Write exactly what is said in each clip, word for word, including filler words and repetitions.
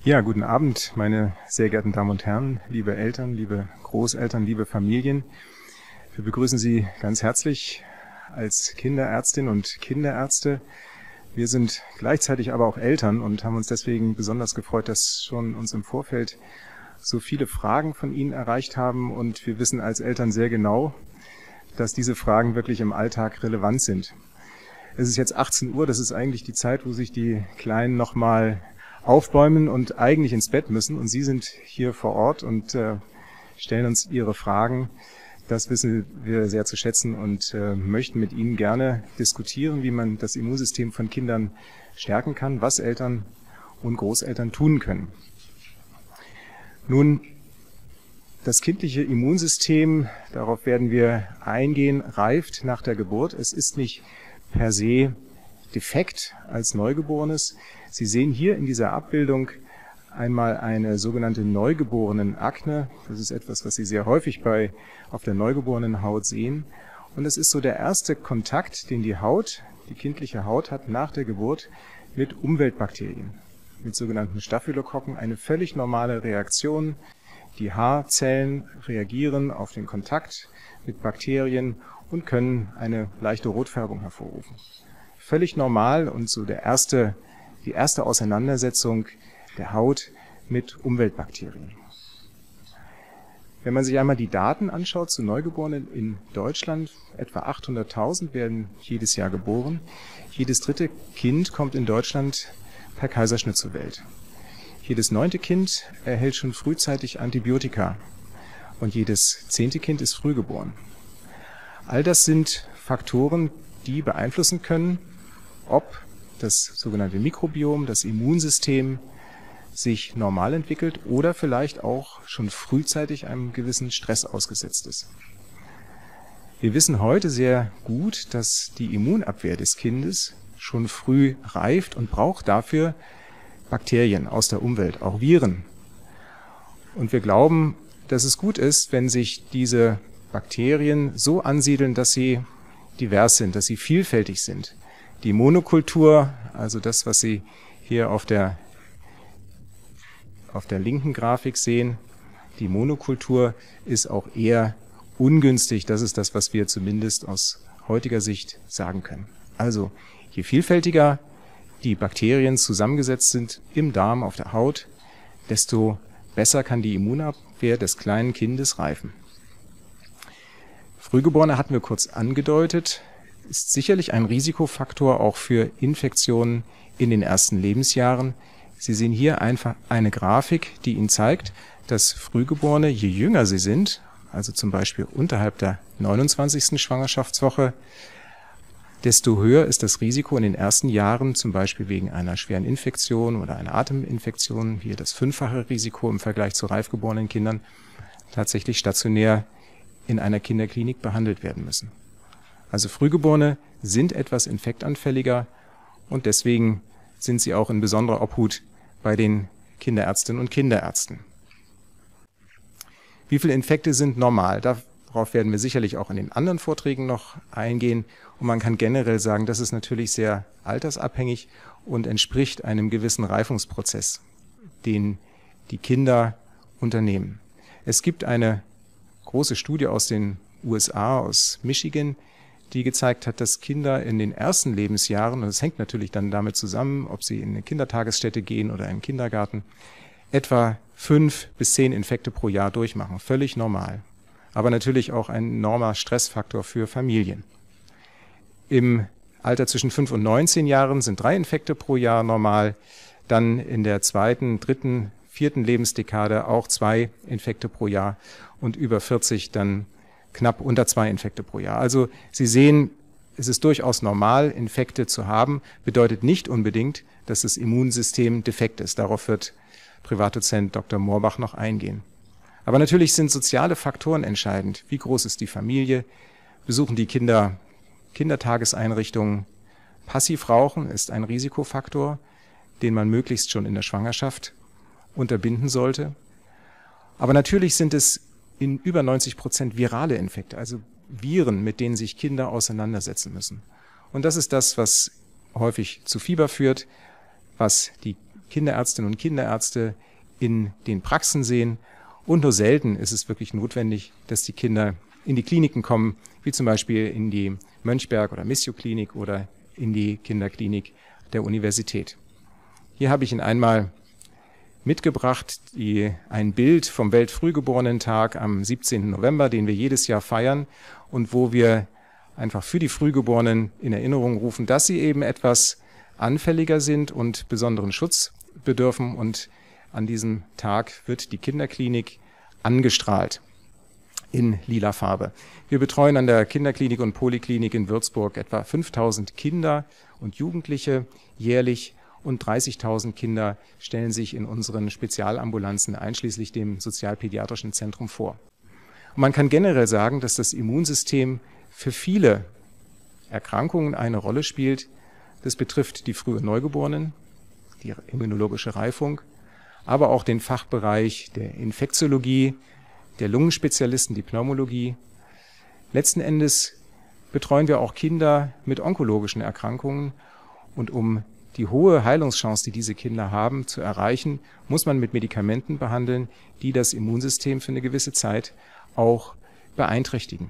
Ja, guten Abend, meine sehr geehrten Damen und Herren, liebe Eltern, liebe Großeltern, liebe Familien. Wir begrüßen Sie ganz herzlich als Kinderärztin und Kinderärzte. Wir sind gleichzeitig aber auch Eltern und haben uns deswegen besonders gefreut, dass schon uns im Vorfeld so viele Fragen von Ihnen erreicht haben. Und wir wissen als Eltern sehr genau, dass diese Fragen wirklich im Alltag relevant sind. Es ist jetzt achtzehn Uhr, das ist eigentlich die Zeit, wo sich die Kleinen nochmal aufbäumen und eigentlich ins Bett müssen. Und Sie sind hier vor Ort und äh, stellen uns Ihre Fragen. Das wissen wir sehr zu schätzen und äh, möchten mit Ihnen gerne diskutieren, wie man das Immunsystem von Kindern stärken kann, was Eltern und Großeltern tun können. Nun, das kindliche Immunsystem, darauf werden wir eingehen, reift nach der Geburt. Es ist nicht per se defekt als Neugeborenes. Sie sehen hier in dieser Abbildung einmal eine sogenannte Neugeborenenakne. Das ist etwas, was Sie sehr häufig bei, auf der neugeborenen Haut sehen. Und es ist so der erste Kontakt, den die Haut, die kindliche Haut hat nach der Geburt mit Umweltbakterien, mit sogenannten Staphylokokken. Eine völlig normale Reaktion. Die Haarzellen reagieren auf den Kontakt mit Bakterien und können eine leichte Rotfärbung hervorrufen. Völlig normal und so der erste, die erste Auseinandersetzung der Haut mit Umweltbakterien. Wenn man sich einmal die Daten anschaut zu Neugeborenen in Deutschland, etwa achthunderttausend werden jedes Jahr geboren. Jedes dritte Kind kommt in Deutschland per Kaiserschnitt zur Welt. Jedes neunte Kind erhält schon frühzeitig Antibiotika und jedes zehnte Kind ist früh geboren. All das sind Faktoren, die beeinflussen können, ob das sogenannte Mikrobiom, das Immunsystem, sich normal entwickelt oder vielleicht auch schon frühzeitig einem gewissen Stress ausgesetzt ist. Wir wissen heute sehr gut, dass die Immunabwehr des Kindes schon früh reift und braucht dafür Bakterien aus der Umwelt, auch Viren. Und wir glauben, dass es gut ist, wenn sich diese Bakterien so ansiedeln, dass sie divers sind, dass sie vielfältig sind. Die Monokultur, also das, was Sie hier auf der, auf der linken Grafik sehen, die Monokultur ist auch eher ungünstig. Das ist das, was wir zumindest aus heutiger Sicht sagen können. Also je vielfältiger die Bakterien zusammengesetzt sind im Darm, auf der Haut, desto besser kann die Immunabwehr des kleinen Kindes reifen. Frühgeborene hatten wir kurz angedeutet, ist sicherlich ein Risikofaktor auch für Infektionen in den ersten Lebensjahren. Sie sehen hier einfach eine Grafik, die Ihnen zeigt, dass Frühgeborene, je jünger sie sind, also zum Beispiel unterhalb der neunundzwanzigsten Schwangerschaftswoche, desto höher ist das Risiko in den ersten Jahren, zum Beispiel wegen einer schweren Infektion oder einer Ateminfektion, hier das fünffache Risiko im Vergleich zu reif geborenen Kindern, tatsächlich stationär in einer Kinderklinik behandelt werden müssen. Also Frühgeborene sind etwas infektanfälliger und deswegen sind sie auch in besonderer Obhut bei den Kinderärztinnen und Kinderärzten. Wie viele Infekte sind normal? Darauf werden wir sicherlich auch in den anderen Vorträgen noch eingehen. Und man kann generell sagen, das ist natürlich sehr altersabhängig und entspricht einem gewissen Reifungsprozess, den die Kinder unternehmen. Es gibt eine große Studie aus den U S A, aus Michigan, die gezeigt hat, dass Kinder in den ersten Lebensjahren, und es hängt natürlich dann damit zusammen, ob sie in eine Kindertagesstätte gehen oder in einen Kindergarten, etwa fünf bis zehn Infekte pro Jahr durchmachen. Völlig normal. Aber natürlich auch ein enormer Stressfaktor für Familien. Im Alter zwischen fünf und neunzehn Jahren sind drei Infekte pro Jahr normal. Dann in der zweiten, dritten, vierten Lebensdekade auch zwei Infekte pro Jahr und über vierzig dann knapp unter zwei Infekte pro Jahr. Also Sie sehen, es ist durchaus normal, Infekte zu haben, bedeutet nicht unbedingt, dass das Immunsystem defekt ist. Darauf wird Privatdozent Doktor Moorbach noch eingehen. Aber natürlich sind soziale Faktoren entscheidend. Wie groß ist die Familie? Besuchen die Kinder Kindertageseinrichtungen? Passivrauchen ist ein Risikofaktor, den man möglichst schon in der Schwangerschaft unterbinden sollte. Aber natürlich sind es in über neunzig Prozent virale Infekte, also Viren, mit denen sich Kinder auseinandersetzen müssen. Und das ist das, was häufig zu Fieber führt, was die Kinderärztinnen und Kinderärzte in den Praxen sehen. Und nur selten ist es wirklich notwendig, dass die Kinder in die Kliniken kommen, wie zum Beispiel in die Mönchberg- oder Missio-Klinik oder in die Kinderklinik der Universität. Hier habe ich Ihnen einmal mitgebracht die, ein Bild vom Weltfrühgeborenen-Tag am siebzehnten November, den wir jedes Jahr feiern und wo wir einfach für die Frühgeborenen in Erinnerung rufen, dass sie eben etwas anfälliger sind und besonderen Schutz bedürfen. Und an diesem Tag wird die Kinderklinik angestrahlt in lila Farbe. Wir betreuen an der Kinderklinik und Poliklinik in Würzburg etwa fünftausend Kinder und Jugendliche jährlich und dreißigtausend Kinder stellen sich in unseren Spezialambulanzen einschließlich dem sozialpädiatrischen Zentrum vor. Und man kann generell sagen, dass das Immunsystem für viele Erkrankungen eine Rolle spielt. Das betrifft die frühe Neugeborenen, die immunologische Reifung, aber auch den Fachbereich der Infektiologie, der Lungenspezialisten, die Pneumologie. Letzten Endes betreuen wir auch Kinder mit onkologischen Erkrankungen. Und um die hohe Heilungschance, die diese Kinder haben, zu erreichen, muss man mit Medikamenten behandeln, die das Immunsystem für eine gewisse Zeit auch beeinträchtigen.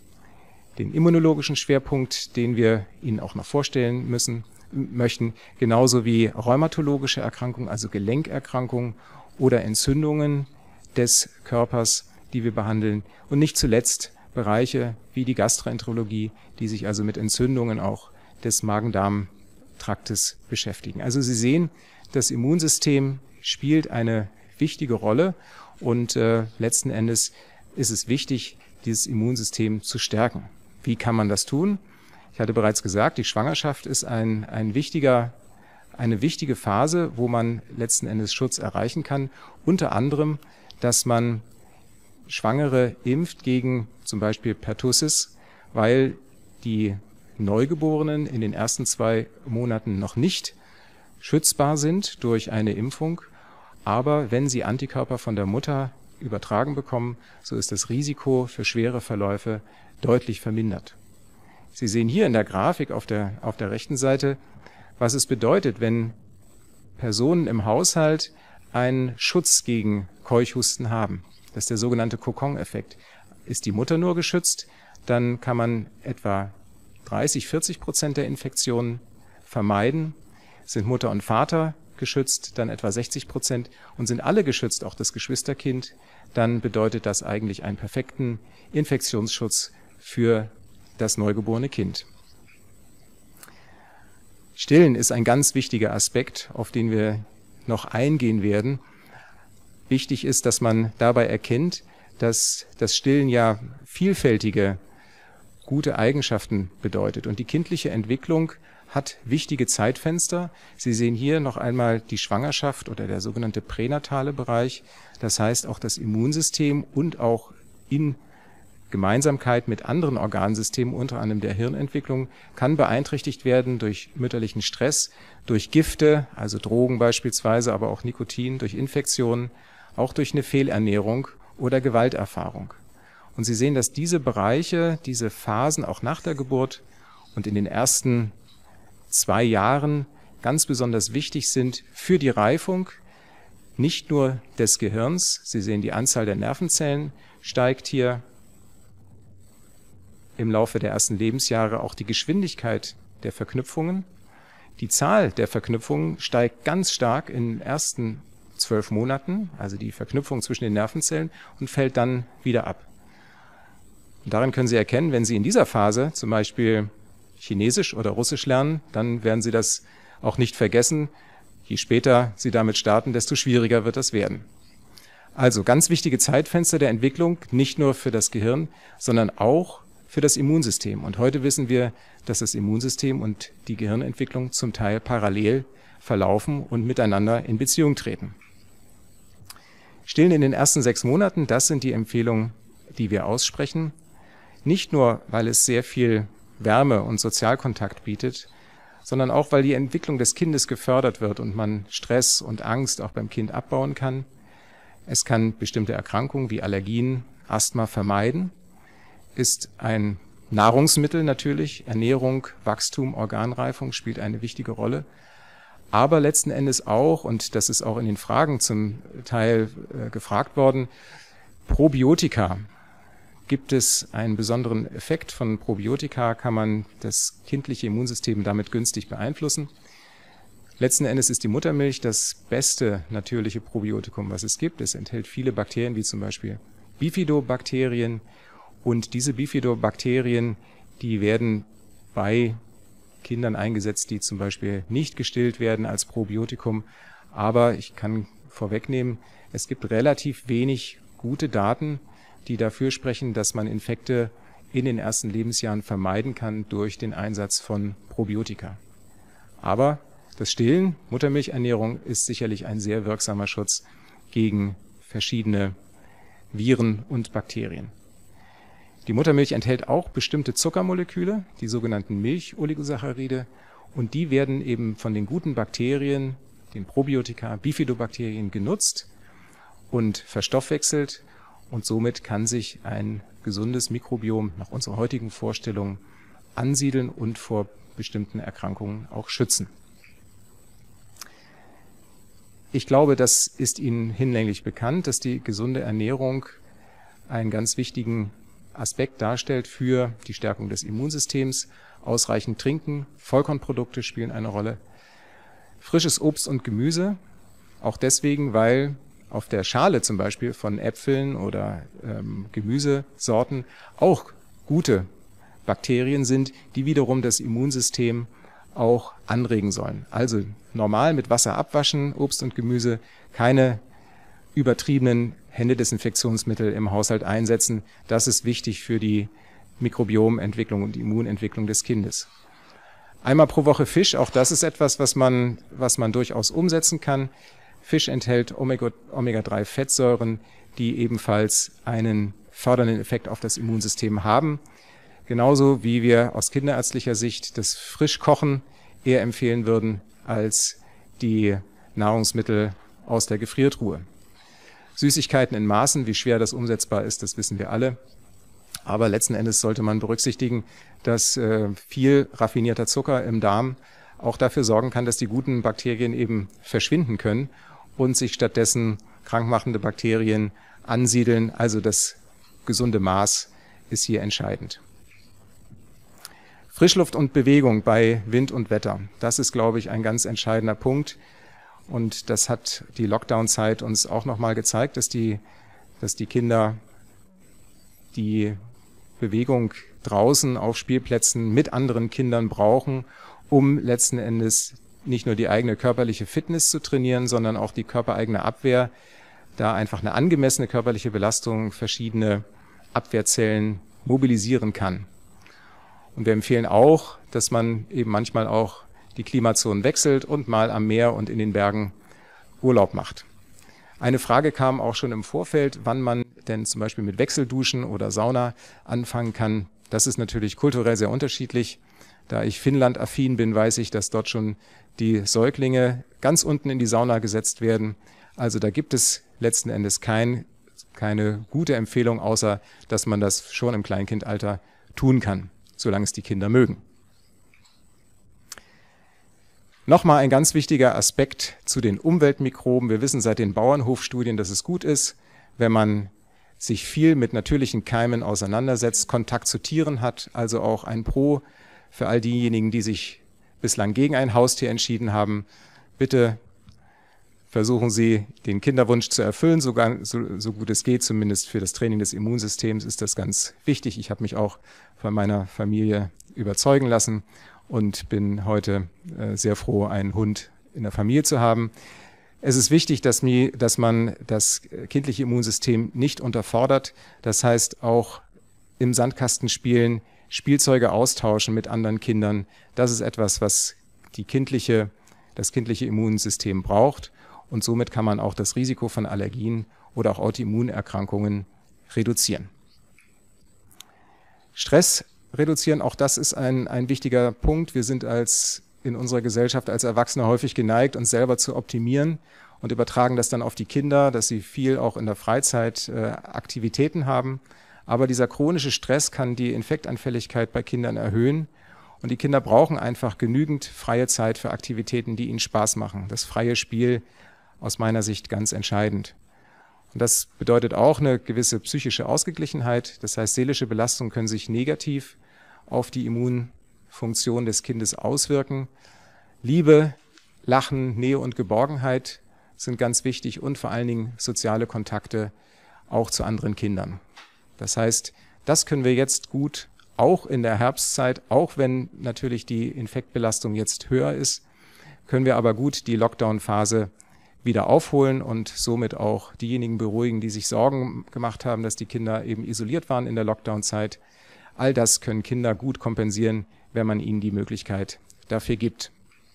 Den immunologischen Schwerpunkt, den wir Ihnen auch noch vorstellen müssen, möchten, genauso wie rheumatologische Erkrankungen, also Gelenkerkrankungen oder Entzündungen des Körpers, die wir behandeln. Und nicht zuletzt Bereiche wie die Gastroenterologie, die sich also mit Entzündungen auch des Magen-Darm-Traktes beschäftigen. Also Sie sehen, das Immunsystem spielt eine wichtige Rolle und äh, letzten Endes ist es wichtig, dieses Immunsystem zu stärken. Wie kann man das tun? Ich hatte bereits gesagt, die Schwangerschaft ist ein, ein wichtiger, eine wichtige Phase, wo man letzten Endes Schutz erreichen kann. Unter anderem, dass man Schwangere impft gegen zum Beispiel Pertussis, weil die Neugeborenen in den ersten zwei Monaten noch nicht schützbar sind durch eine Impfung. Aber wenn sie Antikörper von der Mutter übertragen bekommen, so ist das Risiko für schwere Verläufe deutlich vermindert. Sie sehen hier in der Grafik auf der, auf der rechten Seite, was es bedeutet, wenn Personen im Haushalt einen Schutz gegen Keuchhusten haben. Das ist der sogenannte Kokon-Effekt. Ist die Mutter nur geschützt, dann kann man etwa dreißig, vierzig Prozent der Infektionen vermeiden. Sind Mutter und Vater geschützt, dann etwa sechzig Prozent. Und sind alle geschützt, auch das Geschwisterkind, dann bedeutet das eigentlich einen perfekten Infektionsschutz für das neugeborene Kind. Stillen ist ein ganz wichtiger Aspekt, auf den wir noch eingehen werden. Wichtig ist, dass man dabei erkennt, dass das Stillen ja vielfältige gute Eigenschaften bedeutet. Und die kindliche Entwicklung hat wichtige Zeitfenster. Sie sehen hier noch einmal die Schwangerschaft oder der sogenannte pränatale Bereich. Das heißt, auch das Immunsystem und auch in Gemeinsamkeit mit anderen Organsystemen, unter anderem der Hirnentwicklung, kann beeinträchtigt werden durch mütterlichen Stress, durch Gifte, also Drogen beispielsweise, aber auch Nikotin, durch Infektionen, auch durch eine Fehlernährung oder Gewalterfahrung. Und Sie sehen, dass diese Bereiche, diese Phasen auch nach der Geburt und in den ersten zwei Jahren ganz besonders wichtig sind für die Reifung, nicht nur des Gehirns. Sie sehen, die Anzahl der Nervenzellen steigt hier im Laufe der ersten Lebensjahre, auch die Geschwindigkeit der Verknüpfungen. Die Zahl der Verknüpfungen steigt ganz stark in den ersten zwölf Monaten, also die Verknüpfung zwischen den Nervenzellen, und fällt dann wieder ab. Und daran können Sie erkennen, wenn Sie in dieser Phase zum Beispiel Chinesisch oder Russisch lernen, dann werden Sie das auch nicht vergessen. Je später Sie damit starten, desto schwieriger wird das werden. Also ganz wichtige Zeitfenster der Entwicklung, nicht nur für das Gehirn, sondern auch für das Immunsystem. Und heute wissen wir, dass das Immunsystem und die Gehirnentwicklung zum Teil parallel verlaufen und miteinander in Beziehung treten. Stillen in den ersten sechs Monaten, das sind die Empfehlungen, die wir aussprechen. Nicht nur, weil es sehr viel Wärme und Sozialkontakt bietet, sondern auch, weil die Entwicklung des Kindes gefördert wird und man Stress und Angst auch beim Kind abbauen kann. Es kann bestimmte Erkrankungen wie Allergien, Asthma vermeiden. Ist ein Nahrungsmittel natürlich, Ernährung, Wachstum, Organreifung spielt eine wichtige Rolle. aber letzten Endes auch, und das ist auch in den Fragen zum Teil äh, gefragt worden, Probiotika. Gibt es einen besonderen Effekt von Probiotika? Kann man das kindliche Immunsystem damit günstig beeinflussen? Letzten Endes ist die Muttermilch das beste natürliche Probiotikum, was es gibt. Es enthält viele Bakterien, wie zum Beispiel Bifidobakterien. Und diese Bifidobakterien, die werden bei Kindern eingesetzt, die zum Beispiel nicht gestillt werden als Probiotikum. Aber ich kann vorwegnehmen, es gibt relativ wenig gute Daten, die dafür sprechen, dass man Infekte in den ersten Lebensjahren vermeiden kann durch den Einsatz von Probiotika. Aber das Stillen, Muttermilchernährung, ist sicherlich ein sehr wirksamer Schutz gegen verschiedene Viren und Bakterien. Die Muttermilch enthält auch bestimmte Zuckermoleküle, die sogenannten Milcholigosaccharide, und die werden eben von den guten Bakterien, den Probiotika, Bifidobakterien genutzt und verstoffwechselt, und somit kann sich ein gesundes Mikrobiom nach unserer heutigen Vorstellung ansiedeln und vor bestimmten Erkrankungen auch schützen. Ich glaube, das ist Ihnen hinlänglich bekannt, dass die gesunde Ernährung einen ganz wichtigen Aspekt darstellt für die Stärkung des Immunsystems. Ausreichend trinken, Vollkornprodukte spielen eine Rolle. Frisches Obst und Gemüse, auch deswegen, weil auf der Schale zum Beispiel von Äpfeln oder ähm, Gemüsesorten auch gute Bakterien sind, die wiederum das Immunsystem auch anregen sollen. Also normal mit Wasser abwaschen, Obst und Gemüse, keine übertriebenen Händedesinfektionsmittel im Haushalt einsetzen. Das ist wichtig für die Mikrobiomentwicklung und die Immunentwicklung des Kindes. Einmal pro Woche Fisch, auch das ist etwas, was man, was man durchaus umsetzen kann. Fisch enthält Omega drei Fettsäuren, die ebenfalls einen fördernden Effekt auf das Immunsystem haben. Genauso wie wir aus kinderärztlicher Sicht das Frischkochen eher empfehlen würden als die Nahrungsmittel aus der Gefriertruhe. Süßigkeiten in Maßen, wie schwer das umsetzbar ist, das wissen wir alle. Aber letzten Endes sollte man berücksichtigen, dass äh, viel raffinierter Zucker im Darm auch dafür sorgen kann, dass die guten Bakterien eben verschwinden können und sich stattdessen krankmachende Bakterien ansiedeln. Also das gesunde Maß ist hier entscheidend. Frischluft und Bewegung bei Wind und Wetter, das ist, glaube ich, ein ganz entscheidender Punkt. Und das hat die Lockdown-Zeit uns auch nochmal gezeigt, dass die, dass die Kinder die Bewegung draußen auf Spielplätzen mit anderen Kindern brauchen, um letzten Endes nicht nur die eigene körperliche Fitness zu trainieren, sondern auch die körpereigene Abwehr, da einfach eine angemessene körperliche Belastung verschiedene Abwehrzellen mobilisieren kann. Und wir empfehlen auch, dass man eben manchmal auch die Klimazonen wechselt und mal am Meer und in den Bergen Urlaub macht. Eine Frage kam auch schon im Vorfeld, wann man denn zum Beispiel mit Wechselduschen oder Sauna anfangen kann. Das ist natürlich kulturell sehr unterschiedlich. Da ich Finnland-affin bin, weiß ich, dass dort schon die Säuglinge ganz unten in die Sauna gesetzt werden. Also da gibt es letzten Endes kein, keine gute Empfehlung, außer dass man das schon im Kleinkindalter tun kann, solange es die Kinder mögen. Nochmal ein ganz wichtiger Aspekt zu den Umweltmikroben. Wir wissen seit den Bauernhofstudien, dass es gut ist, wenn man sich viel mit natürlichen Keimen auseinandersetzt, Kontakt zu Tieren hat, also auch ein Pro für all diejenigen, die sich bislang gegen ein Haustier entschieden haben. Bitte versuchen Sie, den Kinderwunsch zu erfüllen, sogar, so, so gut es geht, zumindest für das Training des Immunsystems ist das ganz wichtig. Ich habe mich auch von meiner Familie überzeugen lassen und bin heute äh, sehr froh, einen Hund in der Familie zu haben. Es ist wichtig, dass, mir, dass man das kindliche Immunsystem nicht unterfordert. Das heißt, auch im Sandkastenspielen Spielzeuge austauschen mit anderen Kindern. Das ist etwas, was die kindliche, das kindliche Immunsystem braucht. Und somit kann man auch das Risiko von Allergien oder auch Autoimmunerkrankungen reduzieren. Stress reduzieren, auch das ist ein, ein wichtiger Punkt. Wir sind als in unserer Gesellschaft als Erwachsene häufig geneigt, uns selber zu optimieren und übertragen das dann auf die Kinder, dass sie viel auch in der Freizeit äh, Aktivitäten haben. Aber dieser chronische Stress kann die Infektanfälligkeit bei Kindern erhöhen Und die Kinder brauchen einfach genügend freie Zeit für Aktivitäten, die ihnen Spaß machen. Das freie Spiel aus meiner Sicht ganz entscheidend. Und das bedeutet auch eine gewisse psychische Ausgeglichenheit. Das heißt, seelische Belastungen können sich negativ auf die Immunfunktion des Kindes auswirken. Liebe, Lachen, Nähe und Geborgenheit sind ganz wichtig und vor allen Dingen soziale Kontakte auch zu anderen Kindern. Das heißt, das können wir jetzt gut auch in der Herbstzeit, auch wenn natürlich die Infektbelastung jetzt höher ist, können wir aber gut die Lockdown-Phase wieder aufholen und somit auch diejenigen beruhigen, die sich Sorgen gemacht haben, dass die Kinder eben isoliert waren in der Lockdown-Zeit. All das können Kinder gut kompensieren, wenn man ihnen die Möglichkeit dafür gibt.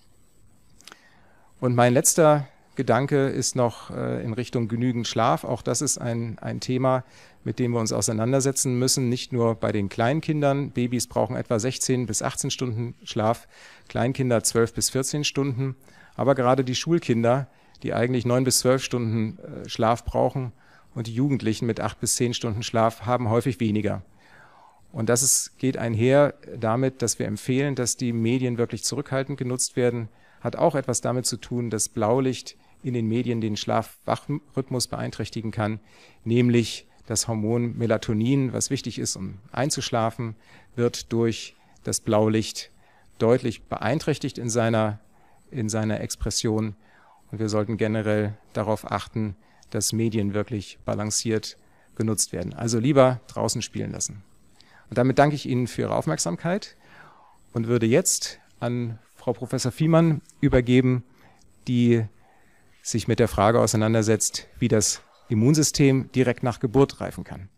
Und mein letzter Gedanke ist noch äh, in Richtung genügend Schlaf. Auch das ist ein, ein Thema, mit dem wir uns auseinandersetzen müssen. Nicht nur bei den Kleinkindern. Babys brauchen etwa sechzehn bis achtzehn Stunden Schlaf, Kleinkinder zwölf bis vierzehn Stunden. Aber gerade die Schulkinder, die eigentlich neun bis zwölf Stunden äh, Schlaf brauchen und die Jugendlichen mit acht bis zehn Stunden Schlaf haben häufig weniger. Und das ist, geht einher damit, dass wir empfehlen, dass die Medien wirklich zurückhaltend genutzt werden. Hat auch etwas damit zu tun, dass Blaulicht in den Medien den Schlaf-Wach-Rhythmus beeinträchtigen kann, nämlich das Hormon Melatonin, was wichtig ist, um einzuschlafen, wird durch das Blaulicht deutlich beeinträchtigt in seiner, in seiner Expression. Und wir sollten generell darauf achten, dass Medien wirklich balanciert genutzt werden. Also lieber draußen spielen lassen. Und damit danke ich Ihnen für Ihre Aufmerksamkeit und würde jetzt an Frau Professor Viehmann übergeben, die sich mit der Frage auseinandersetzt, wie das Immunsystem direkt nach Geburt reifen kann.